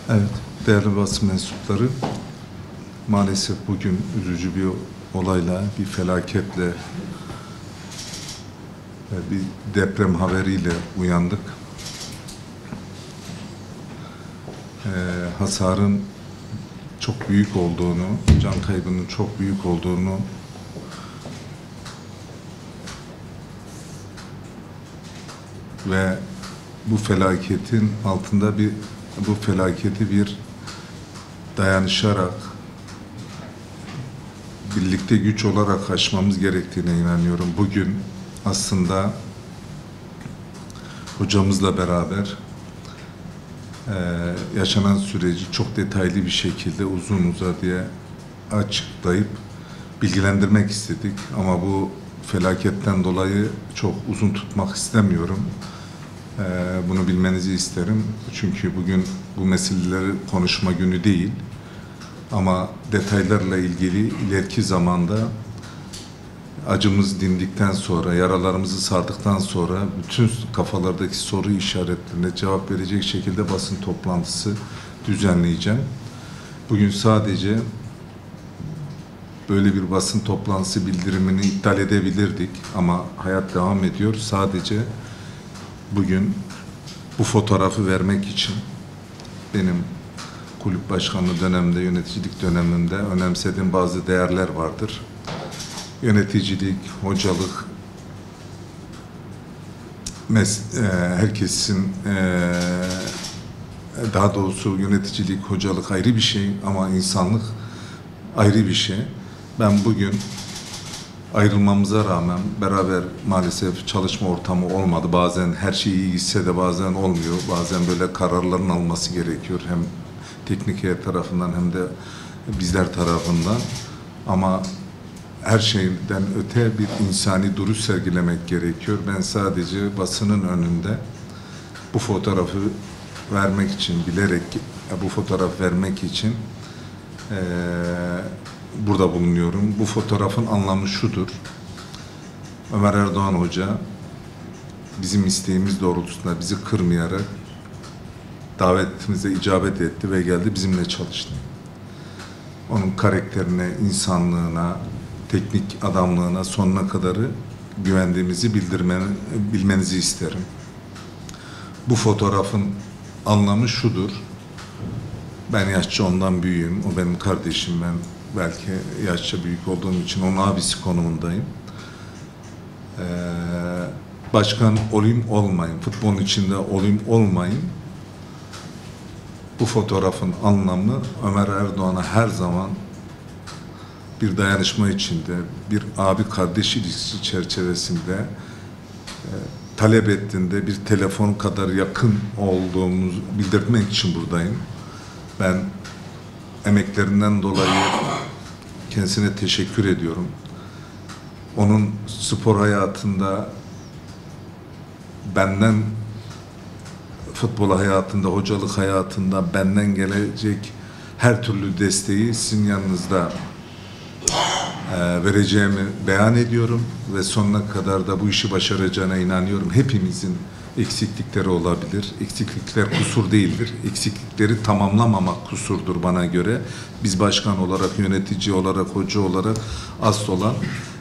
Evet, değerli basın mensupları, maalesef bugün üzücü bir olayla, bir felaketle, bir deprem haberiyle uyandık. Hasarın çok büyük olduğunu, can kaybının çok büyük olduğunu ve bu felaketin altında bu felaketi bir dayanışarak, birlikte güç olarak aşmamız gerektiğine inanıyorum. Bugün aslında hocamızla beraber yaşanan süreci çok detaylı bir şekilde uzun uzadıya açıklayıp bilgilendirmek istedik. Ama bu felaketten dolayı çok uzun tutmak istemiyorum. Bunu bilmenizi isterim. Çünkü bugün bu meseleleri konuşma günü değil. Ama detaylarla ilgili ileriki zamanda acımız dindikten sonra, yaralarımızı sardıktan sonra bütün kafalardaki soru işaretlerine cevap verecek şekilde basın toplantısı düzenleyeceğim. Bugün sadece böyle bir basın toplantısı bildirimini iptal edebilirdik ama hayat devam ediyor. Sadece bugün bu fotoğrafı vermek için benim kulüp başkanlığı döneminde, yöneticilik döneminde önemsediğim bazı değerler vardır. Yöneticilik, hocalık, herkesin daha doğrusu yöneticilik, hocalık ayrı bir şey ama insanlık ayrı bir şey. Ben bugün ayrılmamıza rağmen beraber maalesef çalışma ortamı olmadı. Bazen her şey iyi gitse de bazen olmuyor. Bazen böyle kararların alması gerekiyor. Hem teknik heyet tarafından hem de bizler tarafından. Ama her şeyden öte bir insani duruş sergilemek gerekiyor. Ben sadece basının önünde bu fotoğrafı vermek için, bilerek bu fotoğraf vermek için burada bulunuyorum. Bu fotoğrafın anlamı şudur. Ömer Erdoğan Hoca bizim isteğimiz doğrultusunda bizi kırmayarak davetimize icabet etti ve geldi bizimle çalıştı. Onun karakterine, insanlığına, teknik adamlığına sonuna kadarı güvendiğimizi bilmenizi isterim. Bu fotoğrafın anlamı şudur. Ben yaşça ondan büyüğüm. O benim kardeşim. Ben belki yaşça büyük olduğum için onun abisi konumundayım. Başkan olayım olmayın. Futbolun içinde olayım olmayın. Bu fotoğrafın anlamı Ömer Erdoğan'a her zaman bir dayanışma içinde, bir abi-kardeş ilişkisi çerçevesinde talep ettiğinde bir telefon kadar yakın olduğumuzu bildirmek için buradayım. Ben emeklerinden dolayı kendisine teşekkür ediyorum. Onun spor hayatında benden, futbol hayatında, hocalık hayatında benden gelecek her türlü desteği sizin yanınızda vereceğimi beyan ediyorum ve sonuna kadar da bu işi başaracağına inanıyorum. Hepimizin eksiklikleri olabilir. Eksiklikler kusur değildir. Eksiklikleri tamamlamamak kusurdur bana göre. Biz başkan olarak, yönetici olarak, hoca olarak asıl olan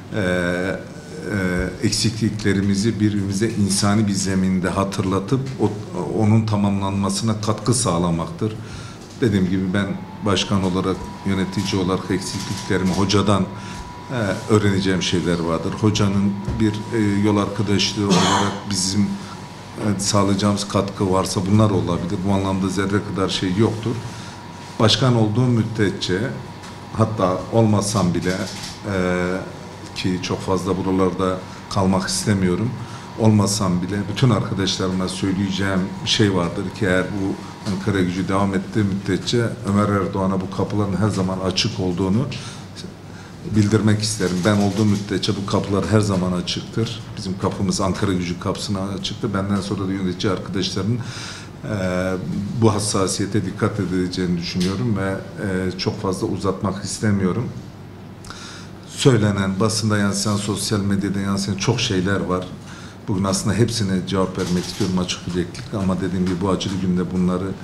eksikliklerimizi birbirimize insani bir zeminde hatırlatıp onun tamamlanmasına katkı sağlamaktır. Dediğim gibi ben başkan olarak, yönetici olarak eksikliklerimi hocadan öğreneceğim şeyler vardır. Hocanın bir yol arkadaşlığı olarak bizim sağlayacağımız katkı varsa bunlar olabilir. Bu anlamda zerre kadar şey yoktur. Başkan olduğum müddetçe, hatta olmasam bile ki çok fazla buralarda kalmak istemiyorum. Olmasam bile bütün arkadaşlarıma söyleyeceğim bir şey vardır ki eğer bu Ankara Gücü devam ettiği müddetçe Ömer Erdoğan'a bu kapıların her zaman açık olduğunu bildirmek isterim. Ben olduğum müddetçe bu kapılar her zaman açıktır. Bizim kapımız Ankara Gücü kapısına açıktır. Benden sonra da yönetici arkadaşların bu hassasiyete dikkat edileceğini düşünüyorum ve çok fazla uzatmak istemiyorum. Söylenen, basında yansıyan, sosyal medyada yansıyan çok şeyler var. Bugün aslında hepsine cevap vermek istiyorum açık yüreklilik ama dediğim gibi bu acılı günde bunları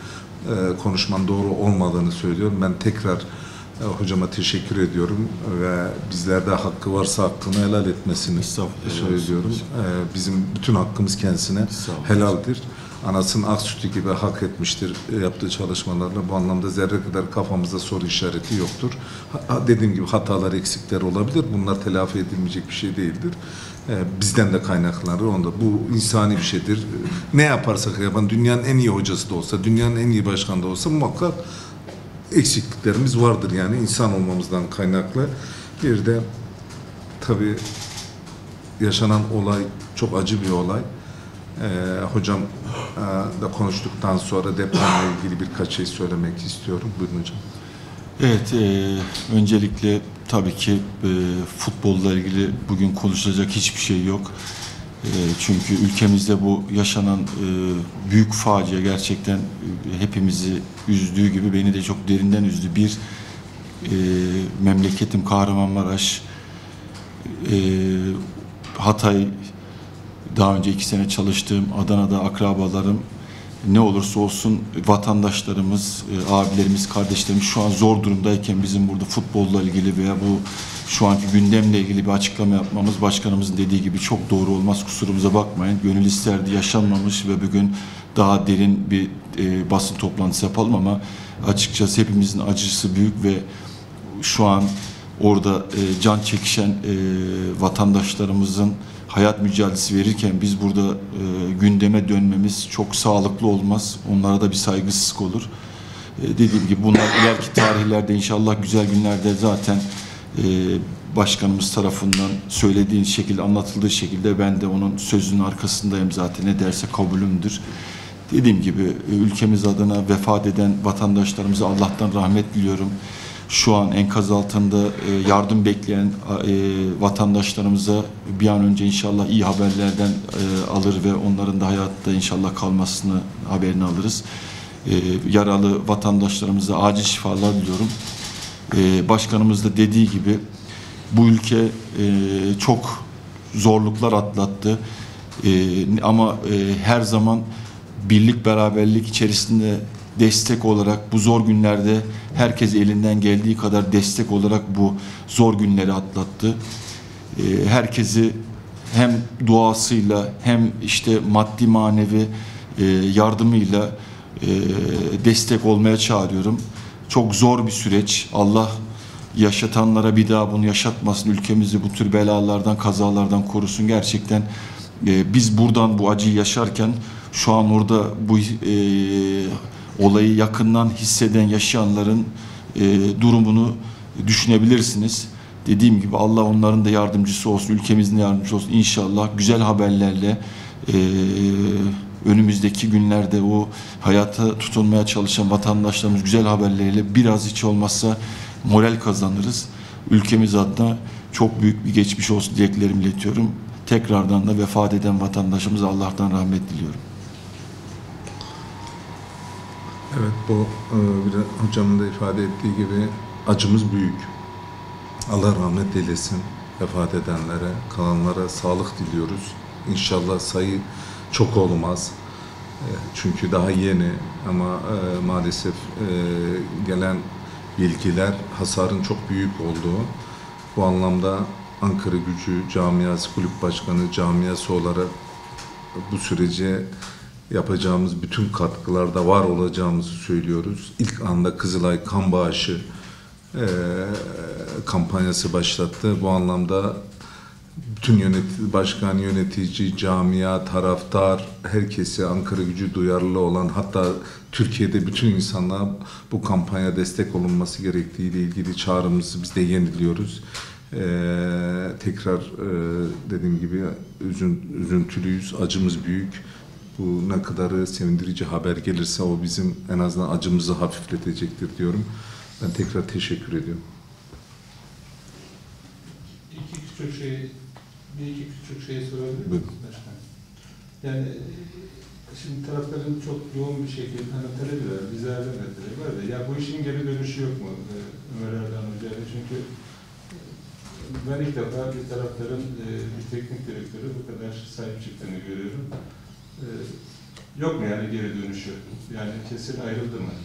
konuşmanın doğru olmadığını söylüyorum. Ben tekrar hocama teşekkür ediyorum ve bizlerde hakkı varsa hakkını helal etmesini söylüyorum. Bizim bütün hakkımız kendisine helaldir. Anasının ak sütü gibi hak etmiştir yaptığı çalışmalarla. Bu anlamda zerre kadar kafamızda soru işareti yoktur. Dediğim gibi hatalar, eksikler olabilir. Bunlar telafi edilmeyecek bir şey değildir. Bizden de kaynaklanır. Onda bu insani bir şeydir. Ne yaparsak yapalım, dünyanın en iyi hocası da olsa, dünyanın en iyi başkanı da olsa muhakkak eksikliklerimiz vardır, yani insan olmamızdan kaynaklı. Bir de tabii yaşanan olay çok acı bir olay. Hocam da konuştuktan sonra depremle ilgili birkaç şey söylemek istiyorum. Buyurun hocam. Evet, öncelikle tabii ki futbolla ilgili bugün konuşulacak hiçbir şey yok. Çünkü ülkemizde bu yaşanan büyük facia gerçekten hepimizi üzdüğü gibi beni de çok derinden üzdü. Memleketim Kahramanmaraş, Hatay, daha önce 2 sene çalıştığım Adana'da akrabalarım, ne olursa olsun vatandaşlarımız, abilerimiz, kardeşlerimiz şu an zor durumdayken bizim burada futbolla ilgili veya bu şu anki gündemle ilgili bir açıklama yapmamız başkanımızın dediği gibi çok doğru olmaz, kusurumuza bakmayın. Gönül isterdi yaşanmamış ve bugün daha derin bir basın toplantısı yapalım ama açıkçası hepimizin acısı büyük ve şu an orada can çekişen vatandaşlarımızın hayat mücadelesi verirken biz burada gündeme dönmemiz çok sağlıklı olmaz. Onlara da bir saygısızlık olur. Dediğim gibi bunlar ileriki tarihlerde inşallah güzel günlerde zaten başkanımız tarafından söylediği şekilde, anlatıldığı şekilde ben de onun sözünün arkasındayım zaten. Ne derse kabulümdür. Dediğim gibi ülkemiz adına vefat eden vatandaşlarımıza Allah'tan rahmet diliyorum. Şu an enkaz altında yardım bekleyen vatandaşlarımıza bir an önce inşallah iyi haberlerden alır ve onların da hayatta inşallah kalmasını haberini alırız. Yaralı vatandaşlarımıza acil şifalar diliyorum. Başkanımız da dediği gibi bu ülke çok zorluklar atlattı. Ama her zaman birlik beraberlik içerisinde destek olarak bu zor günlerde herkes elinden geldiği kadar destek olarak bu zor günleri atlattı. Herkesi hem duasıyla hem işte maddi manevi yardımıyla destek olmaya çağırıyorum. Çok zor bir süreç. Allah yaşatanlara bir daha bunu yaşatmasın. Ülkemizi bu tür belalardan, kazalardan korusun. Gerçekten biz buradan bu acıyı yaşarken şu an orada bu olayı yakından hisseden yaşayanların durumunu düşünebilirsiniz. Dediğim gibi Allah onların da yardımcısı olsun, ülkemizin de yardımcısı olsun. İnşallah güzel haberlerle önümüzdeki günlerde o hayata tutunmaya çalışan vatandaşlarımız güzel haberleriyle biraz hiç olmazsa moral kazanırız. Ülkemiz adına çok büyük bir geçmiş olsun dileklerimi iletiyorum. Tekrardan da vefat eden vatandaşımıza Allah'tan rahmet diliyorum. Evet, bu hocamın da ifade ettiği gibi acımız büyük. Allah rahmet eylesin vefat edenlere, kalanlara sağlık diliyoruz. İnşallah sayı çok olmaz. Çünkü daha yeni ama maalesef gelen bilgiler hasarın çok büyük olduğu. Bu anlamda Ankara Gücü Camiası Kulüp Başkanı camiası olarak bu sürece yapacağımız bütün katkılarda var olacağımızı söylüyoruz. İlk anda Kızılay kan bağışı kampanyası başlattı. Bu anlamda bütün başkan, yönetici, camia, taraftar, herkese Ankara Gücü duyarlı olan, hatta Türkiye'de bütün insanlar bu kampanya destek olunması gerektiğiyle ilgili çağrımızı biz de yeniliyoruz. Tekrar dediğim gibi üzüntülüyüz, acımız büyük. Bu ne kadarı sevindirici haber gelirse o bizim en azından acımızı hafifletecektir diyorum. Ben tekrar teşekkür ediyorum. Bir iki küçük şey sorabilir miyim? Yani şimdi tarafların çok yoğun bir şekilde talebi var, bize talebi var da ya bu işin geri dönüşü yok mu Ömer Erdoğan Hoca'yla? Çünkü ben ilk defa bir tarafların bir teknik direktörü bu kadar sahip çıktığını görüyorum. Yok mu yani geri dönüşü? Yani kesin ayrıldı mı?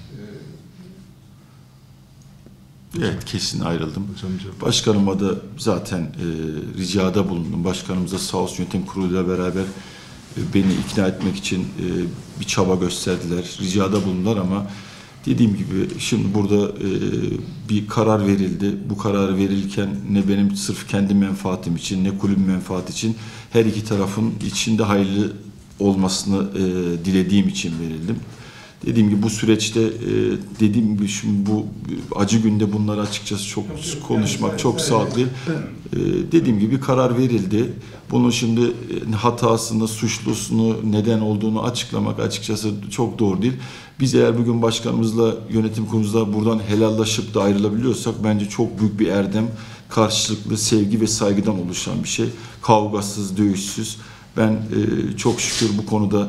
Evet, kesin ayrıldım. Hocam cevap. Başkanıma da zaten ricada bulundum. Başkanımız da sağ olsun yönetim kuruluyla beraber beni ikna etmek için bir çaba gösterdiler. Ricada bulundular ama dediğim gibi şimdi burada bir karar verildi. Bu karar verilirken ne benim sırf kendi menfaatim için ne kulübün menfaati için her iki tarafın içinde hayırlı olmasını dilediğim için verildim. Dediğim gibi bu süreçte dediğim gibi şimdi bu acı günde bunları açıkçası çok konuşmak yani, çok sağlıklı. Dediğim gibi karar verildi. Bunun şimdi hatasını, suçlusunu, neden olduğunu açıklamak açıkçası çok doğru değil. Biz eğer bugün başkanımızla, yönetim kurulumuzla buradan helallaşıp da ayrılabiliyorsak bence çok büyük bir erdem, karşılıklı sevgi ve saygıdan oluşan bir şey. Kavgasız, dövüşsüz. Ben çok şükür bu konuda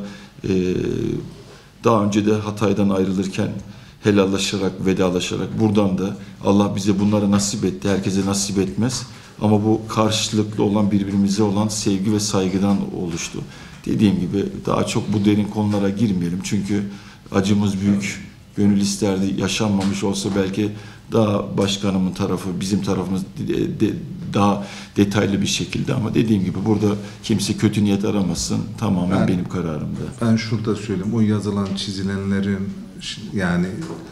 daha önce de Hatay'dan ayrılırken helallaşarak, vedalaşarak buradan da Allah bize bunları nasip etti. Herkese nasip etmez. Ama bu karşılıklı olan birbirimize olan sevgi ve saygıdan oluştu. Dediğim gibi daha çok bu derin konulara girmeyelim. Çünkü acımız büyük. Gönül isterdi yaşanmamış olsa belki daha başkanımın tarafı, bizim tarafımız daha detaylı bir şekilde ama dediğim gibi burada kimse kötü niyet aramasın. Tamamen benim kararımda. Ben şurada söyleyeyim. O yazılan, çizilenlerin yani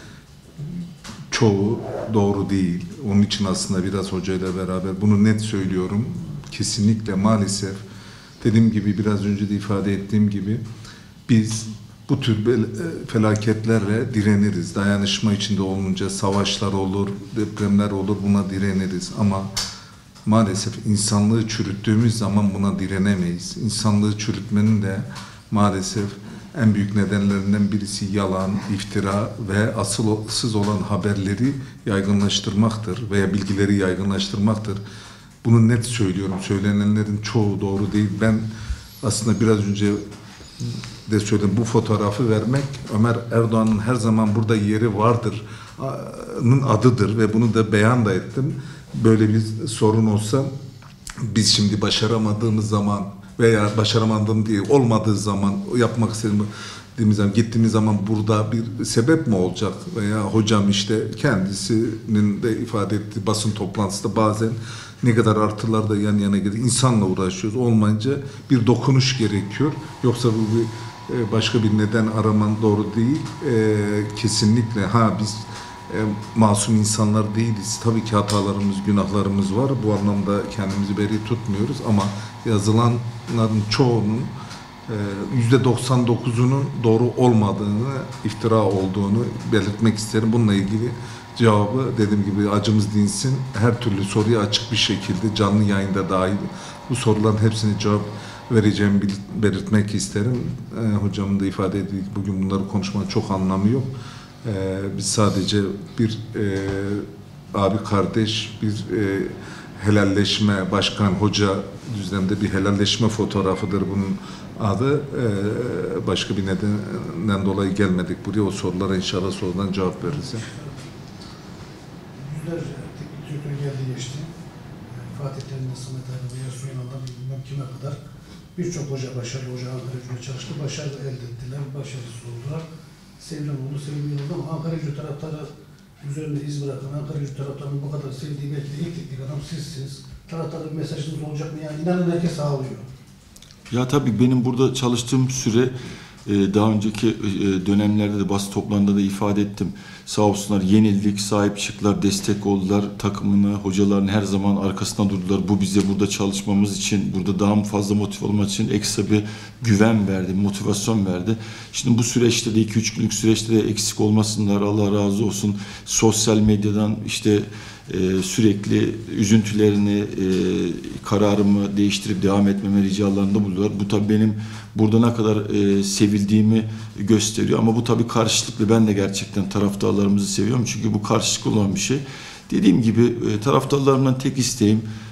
çoğu doğru değil. Onun için aslında biraz hocayla beraber bunu net söylüyorum. Kesinlikle maalesef dediğim gibi biraz önce de ifade ettiğim gibi biz bu tür felaketlerle direniriz. Dayanışma içinde olunca savaşlar olur, depremler olur, buna direniriz. Ama maalesef insanlığı çürüttüğümüz zaman buna direnemeyiz. İnsanlığı çürütmenin de maalesef en büyük nedenlerinden birisi yalan, iftira ve asılsız olan haberleri yaygınlaştırmaktır veya bilgileri yaygınlaştırmaktır. Bunu net söylüyorum. Söylenenlerin çoğu doğru değil. Ben aslında biraz önce de söyledim. Bu fotoğrafı vermek Ömer Erdoğan'ın her zaman burada yeri vardır'ın adıdır ve bunu da beyan da ettim. Böyle bir sorun olsa biz şimdi başaramadığımız zaman veya başaramadığım diye olmadığı zaman yapmak istediğimiz zaman gittiğimiz zaman burada bir sebep mi olacak veya hocam işte kendisinin de ifade ettiği basın toplantısında bazen ne kadar artılar da yan yana gidiyor. İnsanla uğraşıyoruz. Olmayınca bir dokunuş gerekiyor. Yoksa bu bir başka bir neden araman doğru değil. Kesinlikle biz masum insanlar değiliz. Tabii ki hatalarımız, günahlarımız var. Bu anlamda kendimizi beri tutmuyoruz ama yazılanların çoğunun %99'unun doğru olmadığını, iftira olduğunu belirtmek isterim. Bununla ilgili cevabı dediğim gibi acımız dinsin. Her türlü soruya açık bir şekilde canlı yayında dahil bu soruların hepsine cevap vereceğimi belirtmek isterim. Hocamın da ifade ettiği bugün bunları konuşmanın çok anlamı yok. Biz sadece bir abi kardeş, bir helalleşme, başkan, hoca düzlemde bir helalleşme fotoğrafıdır bunun adı. Başka bir nedenden dolayı gelmedik buraya. O sorulara inşallah sorudan cevap veririz. Yüzlerce teknik direktör geldi geçti. Fatih Terim'den Samet Aydın'a, Yasun Yanal'dan bilmem kime kadar birçok hoca, başarılı hoca Ankara Gücü'ne çalıştı. Başarı elde ettiler, başarısız oldular. Sevilen oldu, sevilmeyen oldu ama Ankara Gücü taraftarı üzerinde iz bırakan, Ankara Gücü taraftarının bu kadar sevdiği belki de ilk teknik adam sizsiniz. Taraftarda bir mesajınız olacak mı? Yani inanın herkes ağlıyor. Ya tabii benim burada çalıştığım süre daha önceki dönemlerde de basın toplantıda da ifade ettim. Sağ olsunlar yenildik, sahip çıktılar, destek oldular. Takımını, hocalarını her zaman arkasında durdular. Bu bize burada çalışmamız için, burada daha fazla motive olmak için ekstra bir güven verdi, motivasyon verdi. Şimdi bu süreçte de 2-3 günlük süreçte de eksik olmasınlar, Allah razı olsun. Sosyal medyadan işte sürekli üzüntülerini, kararımı değiştirip devam etmeme ricalarında buluyorlar. Bu tabii benim burada ne kadar sevildiğimi gösteriyor ama bu tabii karşılıklı. Ben de gerçekten taraftarlarımızı seviyorum çünkü bu karşılıklı olan bir şey. Dediğim gibi taraftarlarımdan tek isteğim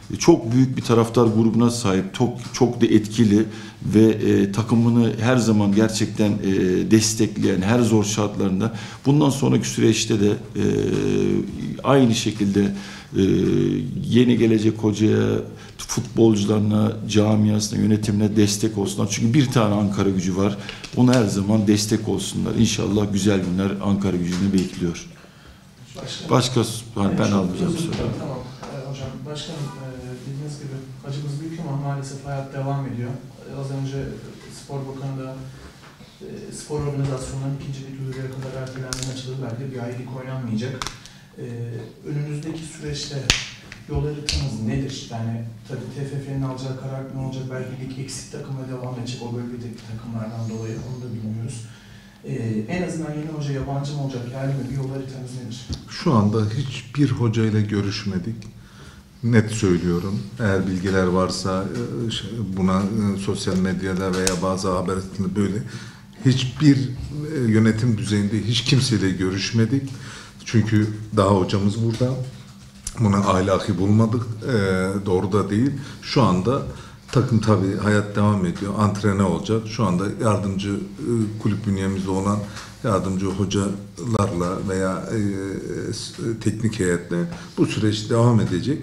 çok büyük bir taraftar grubuna sahip, çok da etkili ve takımını her zaman gerçekten destekleyen, her zor şartlarında, bundan sonraki süreçte de aynı şekilde yeni gelecek hocaya, futbolcularına, camiasına, yönetimine destek olsunlar. Çünkü bir tane Ankara Gücü var. Ona her zaman destek olsunlar. İnşallah güzel günler Ankara Gücü'nü bekliyor. Başka ben almayacağım soru. Tamam hocam. Başkanım bildiğiniz gibi acımız büyük ama maalesef hayat devam ediyor. Az önce Spor Bakanı da spor organizasyonlarının ikinci bir duyuruya kadar ertelendiğini açıkladı. Belki bir ay lig oynanmayacak. Önümüzdeki süreçte yol haritamız nedir? Yani tabii TFF'nin alacağı karar ne olacak? Belki lig eksik takımla devam edecek o bölgedeki takımlardan dolayı, onu da bilmiyoruz. En azından yeni hoca yabancı mı olacak, yerli mi? Bir yol haritamız nedir? Şu anda hiçbir hocayla görüşmedik. Net söylüyorum. Eğer bilgiler varsa buna sosyal medyada veya bazı haber sitelerinde böyle hiçbir yönetim düzeyinde hiç kimseyle görüşmedik. Çünkü daha hocamız burada. Buna ahlaki bulmadık. Doğru da değil. Şu anda takım tabii hayat devam ediyor. Antrene olacak. Şu anda yardımcı kulüp bünyemizde olan yardımcı hocalarla veya teknik heyetle bu süreç devam edecek.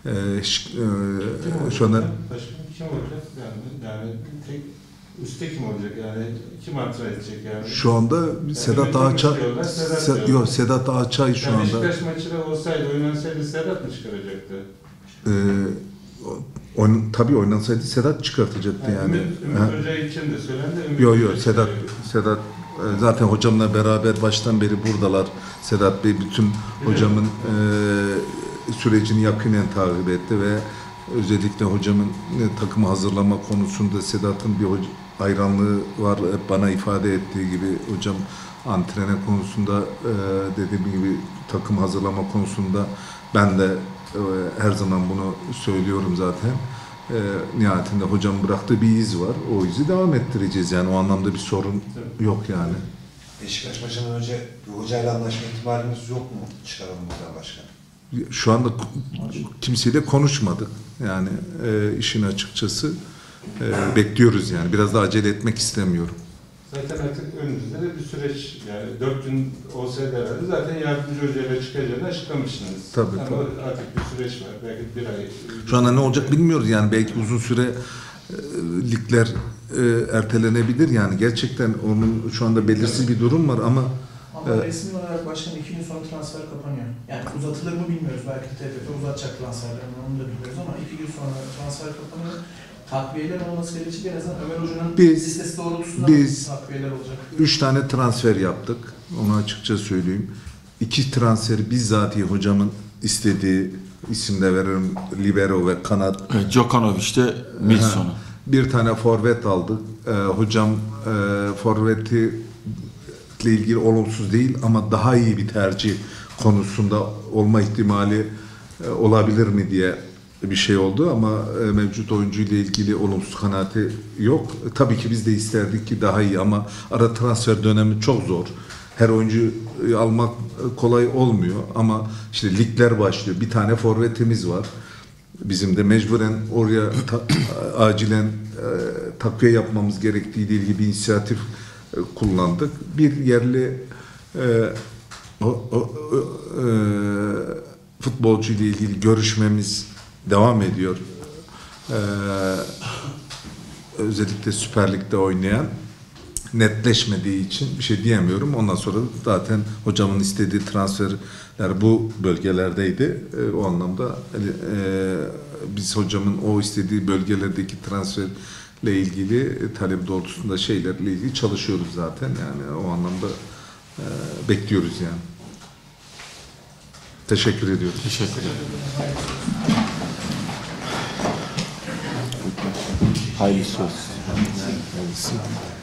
Şu anda Başkanım kim olacak? Yani tek üstte kim olacak? Yani kim antrenör edecek yani? şu anda Sedat Ağaçay Sedat Ağaçay şu yani anda Beşiktaş maçı olsaydı, oynansaydı Sedat mı çıkaracaktı? tabii oynansaydı Sedat çıkartacaktı yani. Ümit Hoca için de söylendi. Yok Sedat zaten hocamla beraber baştan beri buradalar. Sedat Bey bütün hocamın sürecini yakinen takip etti ve özellikle hocamın takımı hazırlama konusunda Sedat'ın bir hayranlığı var. Hep bana ifade ettiği gibi hocam antrene konusunda dediğim gibi takım hazırlama konusunda ben de her zaman bunu söylüyorum zaten. Nihayetinde hocam bıraktığı bir iz var. O izi devam ettireceğiz yani. O anlamda bir sorun yok yani. Beşiktaş maçından önce bir hocayla anlaşma ihtimalimiz yok mu? Çıkaralım buradan başkan. Şu anda kimseyle konuşmadık. Yani işin açıkçası bekliyoruz yani. Biraz da acele etmek istemiyorum. Zaten artık önümüzde de bir süreç, yani 4 gün olsaydı herhalde zaten yardımcı hocayla çıkacağını açıklamışsınız. Tabii. Artık bir süreç var. Belki bir ay. Şu anda ne olacak bilmiyoruz yani. Belki uzun süre ligler ertelenebilir yani. Gerçekten onun şu anda belirsiz bir durum var ama resmi olarak başkanım 2 gün sonra transfer kapanıyor. Yani uzatılır mı bilmiyoruz. Belki TFF uzatacak transferlerini, onu da bilmiyoruz ama 2 gün sonra transfer kapanıyor. Takviyeler olması gerekecek. En azından Ömer Hoca'nın listesi doğrultusunda takviyeler olacak. 3 tane transfer yaptık. Onu açıkça söyleyeyim. 2 transferi bizzatihi hocamın istediği, isimde veririm, libero ve kanat. Djokanovic de Milson'u. Bir tane forvet aldık. Hocam forveti ile ilgili olumsuz değil ama daha iyi bir tercih konusunda olma ihtimali olabilir mi diye bir şey oldu ama mevcut oyuncu ile ilgili olumsuz kanaati yok. Tabii ki biz de isterdik ki daha iyi ama ara transfer dönemi çok zor. Her oyuncu almak kolay olmuyor ama işte ligler başlıyor. Bir tane forvetimiz var. Bizim de mecburen oraya acilen takviye yapmamız gerektiği ile ilgili bir inisiyatif kullandık. Bir yerli futbolcu ile ilgili görüşmemiz devam ediyor. Özellikle Süper Lig'de oynayan, netleşmediği için bir şey diyemiyorum. Ondan sonra zaten hocamın istediği transferler bu bölgelerdeydi. O anlamda biz hocamın o istediği bölgelerdeki transferle ilgili talep doğrultusunda şeylerle ilgili çalışıyoruz zaten. Yani o anlamda bekliyoruz yani. Teşekkür ediyorum. Teşekkür ederim. Hayırlısı olsun. Hayırlısı.